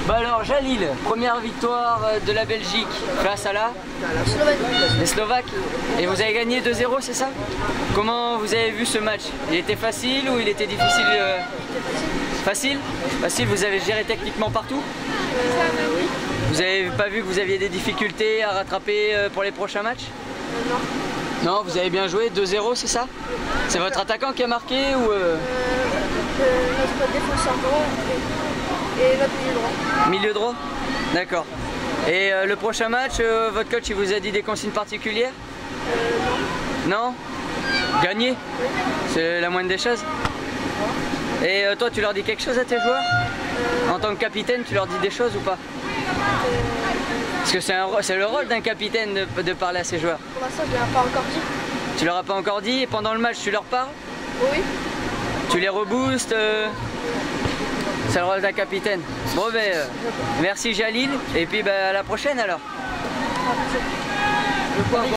Bah alors Jalil, première victoire de la Belgique face à les Slovaques. Et vous avez gagné 2-0, c'est ça? Comment vous avez vu ce match? Il était facile ou il était difficile? Facile? Facile, vous avez géré techniquement partout? Oui. Vous avez pas vu que vous aviez des difficultés à rattraper pour les prochains matchs? Non. Non, vous avez bien joué, 2-0, c'est ça? C'est votre attaquant qui a marqué ou notre défenseur droit et notre milieu droit. Milieu droit? D'accord. Et le prochain match, votre coach il vous a dit des consignes particulières? Non. Non? Gagner? C'est la moindre des choses? Et toi, tu leur dis quelque chose à tes joueurs? En tant que capitaine, tu leur dis des choses ou pas? Parce que c'est le rôle d'un capitaine de parler à ses joueurs. Pour l'instant, je ne leur ai pas encore dit. Tu leur as pas encore dit et pendant le match, tu leur parles? Oui. Tu les reboostes? C'est le rôle d'un capitaine. Bon ben, merci Jalil et puis ben, à la prochaine alors.